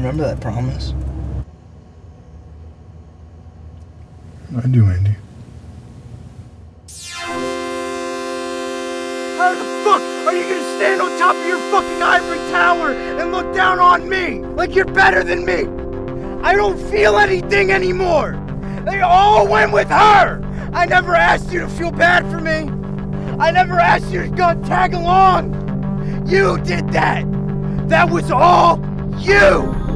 Remember that promise? I do, Andy. How the fuck are you gonna stand on top of your fucking ivory tower and look down on me like you're better than me? I don't feel anything anymore. They all went with her. I never asked you to feel bad for me. I never asked you to go tag along. You did that. That was all you.